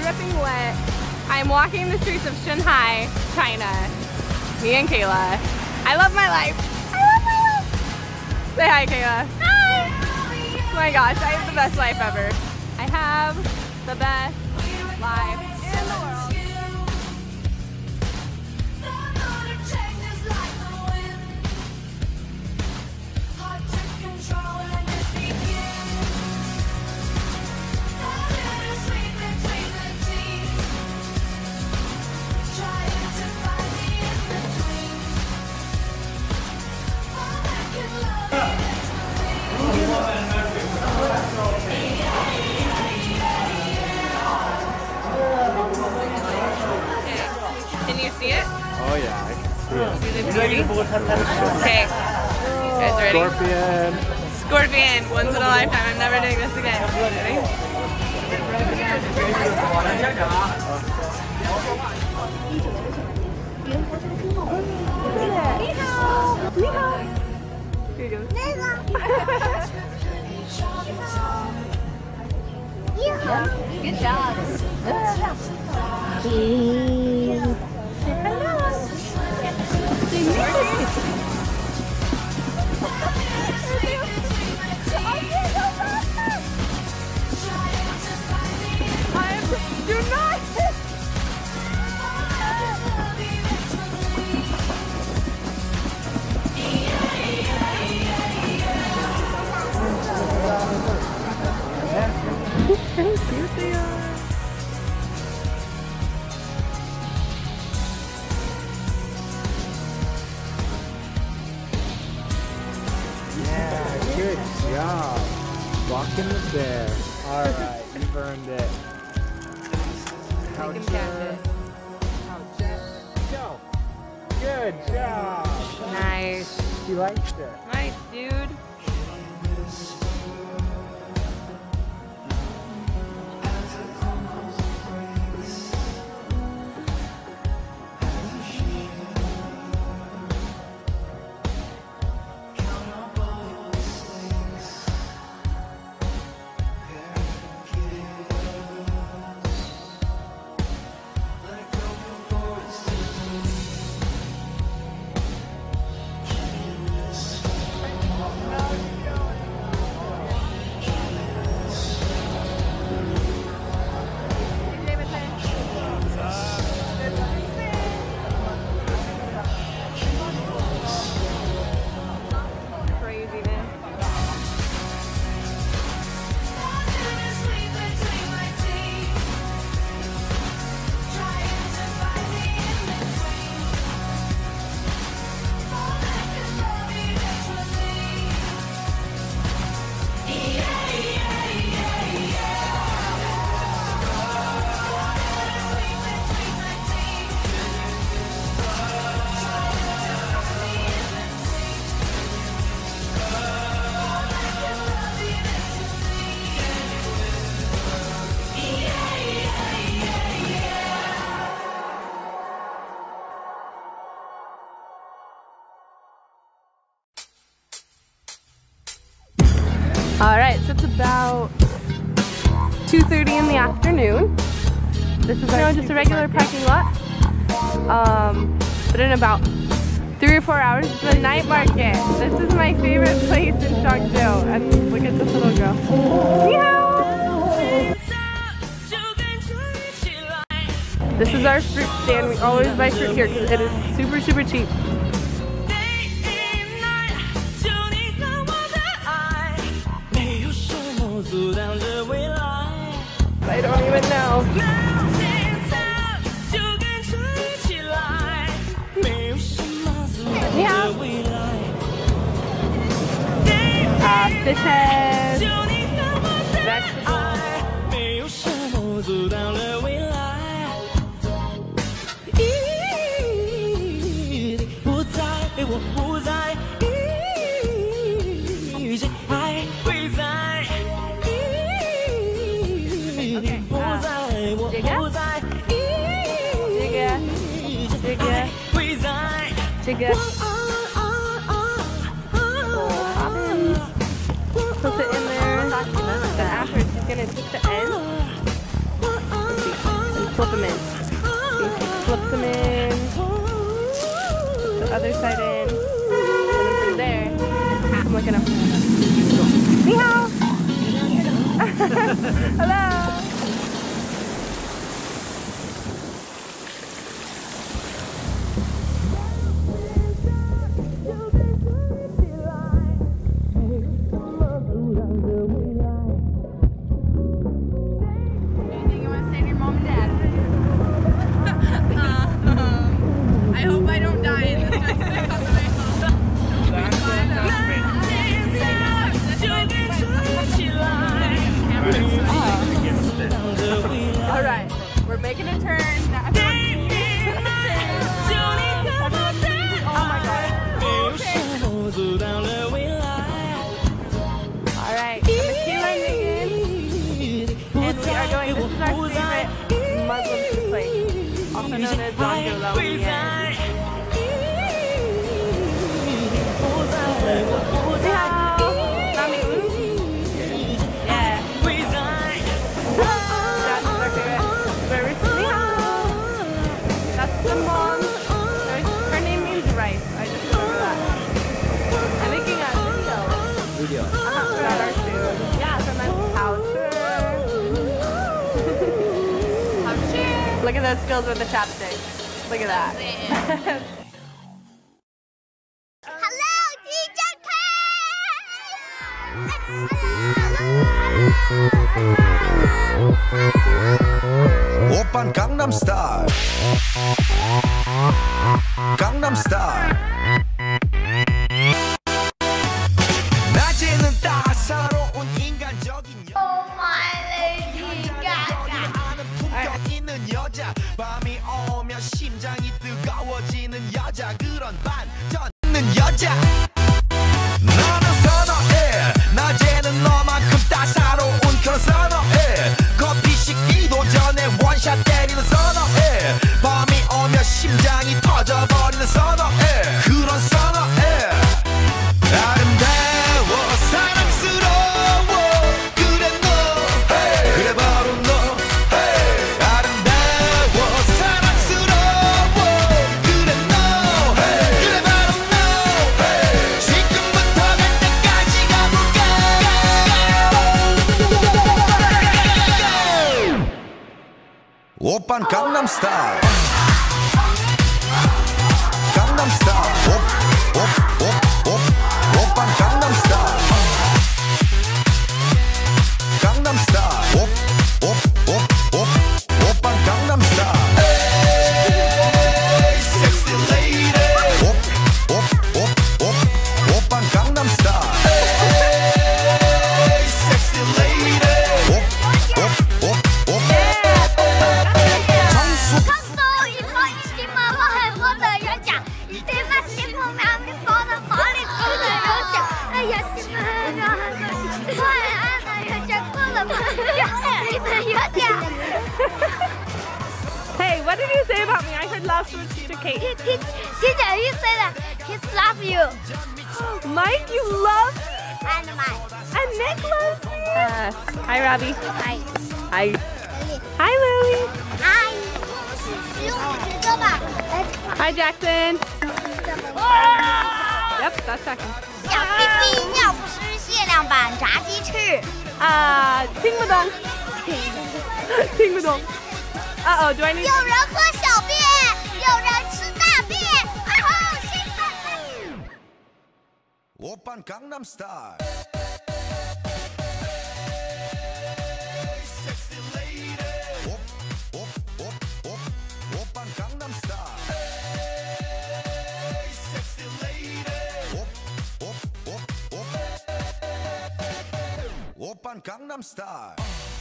dripping wet. I'm walking the streets of Shanghai, China. Me and Kayla. I love my life. I love my life. Say hi, Kayla. Hi. Oh my gosh, I have the best life ever. I have the best life in the world. Can you see it? Oh yeah, I can see it. See the beauty? Okay. You guys ready? Scorpion. Scorpion. Once in a lifetime. I'm never doing this again. Ready? Here you go. Good job. Do not. How cute they are. Yeah, good job. Walking the bear. Alright, you've earned it. Make him catch it. Go. Good job. Nice. She likes it. Nice, dude. Alright, so it's about 2:30 in the afternoon. This is just a regular parking lot. But in about 3 or 4 hours, it's the night market. This is my favorite place in Changzhou. And look at this little girl. This is our fruit stand. We always buy fruit here because it is super, super cheap. I don't even know. Fish heads, vegetables. Jigga. Put it in there. Then afterwards, she's gonna take the end. them in. She flips them in. Puts the other side in. And then from there, I'm looking up. Ni hao! Hello! I hope I don't die in this next thing on the way home. Alright, we're making a turn. Oh my god. Alright, Michaela and Megan. And we are going, this is our favorite Muslim food place. Also known as Changzhou. Look at those skills with the chopstick. Look at that. Hello, DJ 오빤 강남스타일 강남스타일 낮에는 따사로운 인간적인 품격 있는 여자 밤이 오면 심장이 뜨거워지는 여자 그런 반전 있는 여자 나는 선호해 낮에는 너만큼 따사로운 그런 선호해 커피 식기도 전에 원샷 때리는 선호해 밤이 오면 심장이 터져버리는 선호해 그런 선호해 아름다워 사랑스러워 그래 너 hey. 그래 바로 너 hey. 아름다워 사랑스러워 그래 너 hey. 그래 바로 너 hey. 지금부터 갈 때까지 가볼까 오빤 강남스타일 강남스타일 오빤 강남스타일 강남스타일 오빤 강남스타일 에이 섹시 레이디 오빤 강남스타일 에이 섹시 레이디 정수 看到一套一起买了很多的人讲，一对把媳妇苗咪放到房里哭的人讲，哎呀媳妇苗快爱的人讲过了吧，你们有点。 Hey, what did you say about me? I heard love switch to Kate. Teacher, he said that he love you. Mike, you love me? And Mike. And Nick loves me? Hi, Robbie. Hi. Hi. Hi, Lily. Hi. 15个吧。 Hi, Jackson. Yep, that's Jackson. 小屁屁要不吃限量版炸鸡翅。 听不懂。听不懂。Uh-oh, do I need... 有人喝小便，有人吃大便，好兴奋！ 오빤 강남스타일 섹시 레이디 오빤 강남스타일 섹시 레이디 오빤 강남스타일